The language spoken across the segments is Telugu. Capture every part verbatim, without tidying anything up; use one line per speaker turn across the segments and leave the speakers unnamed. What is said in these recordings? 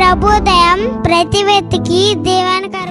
ప్రభుదయం ప్రతి వ్యక్తికి దీవెనకరం.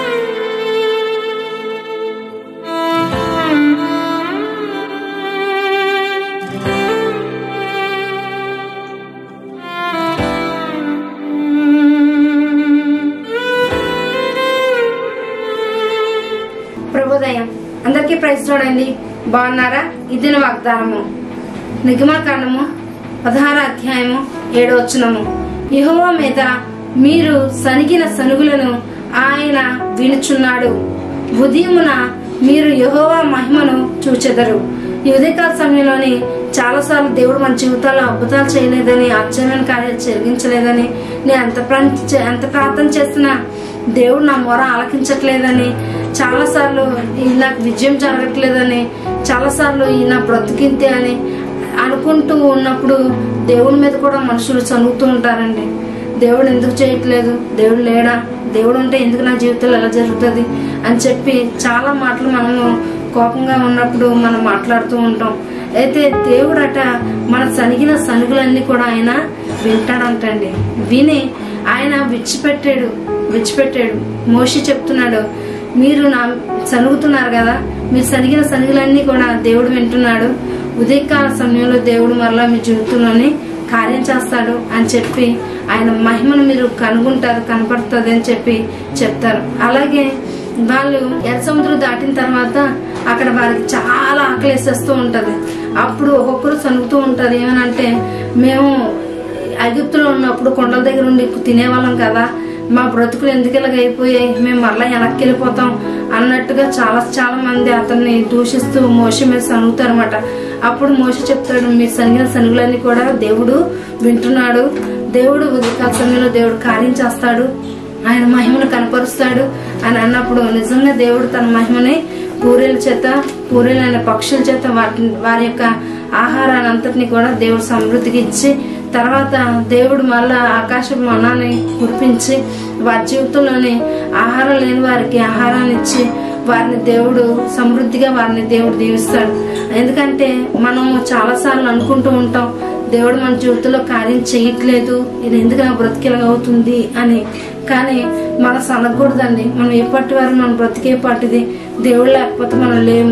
ప్రభుదయం అందరికీ ప్రైజ్ చూడండి. బాగున్నారా? ఇదిన వాగ్దానము నిర్గమకాండము పదహార అధ్యాయము ఏడో వచనము. యెహోవా మీద మీరు సనిగిన సనుగులను ఆయన వినుచున్నాడు. ఉదయమున మీరు యెహోవా మహిమను చూచెదరు. ఈ ఉదయకాల సమయంలోని చాలా సార్లు దేవుడు మన జీవితాల్లో అద్భుతాలు చేయలేదని, ఆశ్చర్యమైన కార్యాలు జరిగించలేదని, నేను ఎంత ఎంత ప్రార్థన చేసినా దేవుడు నా మొర ఆలకించట్లేదని, చాలా సార్లు నాకు విజయం జరగట్లేదని, చాలా సార్లు ఈ నా బ్రతికింతే అని అనుకుంటూ ఉన్నప్పుడు దేవుడి మీద కూడా మనుషులు చదువుతూ ఉంటారండి. దేవుడు ఎందుకు చేయట్లేదు, దేవుడు లేడా, దేవుడు ఉంటే ఎందుకు నా జీవితంలో ఎలా జరుగుతుంది అని చెప్పి చాలా మాటలు మనము కోపంగా ఉన్నప్పుడు మనం మాట్లాడుతూ ఉంటాం. అయితే దేవుడట మన సనిగిన సనుగులన్నీ కూడా ఆయన వింటాడంటండి. విని ఆయన విడిచిపెట్టాడు విడిచిపెట్టాడు మోషే చెప్తున్నాడు, మీరు నా సనుగుతున్నారు కదా, మీరు సనిగిన సనుగులన్నీ కూడా దేవుడు వింటున్నాడు. ఉదయకాల సమయంలో దేవుడు మరలా మీ జీవితంలోని కార్యం చేస్తాడు అని చెప్పి ఆయన మహిమను మీరు కనుగొంటారు, కనపడుతుంది అని చెప్పి చెప్తారు. అలాగే వాళ్ళు ఎర్ర సముద్రం దాటిన తర్వాత అక్కడ వారికి చాలా ఆకలేసేస్తూ ఉంటది. అప్పుడు ఒక్కొక్కరు సనుగుతూ ఉంటారు. ఏమనంటే, మేము ఐగుప్తులో ఉన్నప్పుడు కొండల దగ్గర ఉండి తినేవాళ్ళం కదా, మా బ్రతుకులు ఎందుకు ఇలాగ అయిపోయాయి, మేము మరలా వెనక్కి వెళ్ళిపోతాం అన్నట్టుగా చాలా చాలా మంది అతన్ని దూషిస్తూ మోషే మీద సనుగుతారు అనమాట. అప్పుడు మోషే చెప్తాడు, మీరు సనిగిన సనుగులన్నీ కూడా దేవుడు వింటున్నాడు. దేవుడు ఉదయకాల సమయంలో దేవుడు కార్యం చేస్తాడు, ఆయన మహిమను కనపరుస్తాడు అని అన్నప్పుడు నిజంగా దేవుడు తన మహిమని పూరేల చేత పూరేలైన పక్షుల చేత వాటి వారి యొక్క ఆహారాన్ని అంతటిని కూడా దేవుడు సమృద్ధికి ఇచ్చి, తర్వాత దేవుడు మళ్ళా ఆకాశపు మన్నాన్ని కురిపించి వారి జీవితంలోని ఆహారం లేని వారికి ఆహారాన్ని ఇచ్చి వారిని దేవుడు సమృద్ధిగా వారిని దేవుడు దీవిస్తాడు. ఎందుకంటే మనము చాలా సార్లు అనుకుంటూ ఉంటాం, దేవుడు మన జీవితంలో కార్యం చేయట్లేదు, ఇది ఎందుకు నా బ్రతికిలాగవుతుంది అని. కానీ మనం సనగకూడదండి. మనం ఏ పాటి వారు మన బ్రతికే పాటిది, దేవుడు లేకపోతే మనం లేము.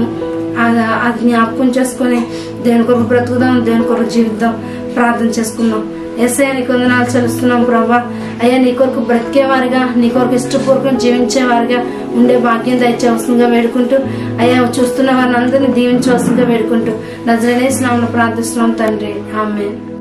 అది జ్ఞాపకం చేసుకుని దేవుని కొరకు బ్రతుకుదాం, దేవుని కొరకు జీవిద్దాం. ప్రార్థన చేసుకుందాం. ఎస్ఐ నీ వందనాలు చెల్లిస్తున్నాం ప్రభా. అయ్యా నీ కొరకు బ్రతికేవారిగా, నీ కొరకు ఇష్టపూర్వకం జీవించేవారిగా ఉండే భాగ్యం దయచేవలసిందిగా వేడుకుంటూ, అయ్యా చూస్తున్న వారిని అందరినీ దీవించవలసిందిగా వేడుకుంటూ నజరేయుని నామమున ప్రార్థిస్తున్నాం తండ్రి. ఆమేన్.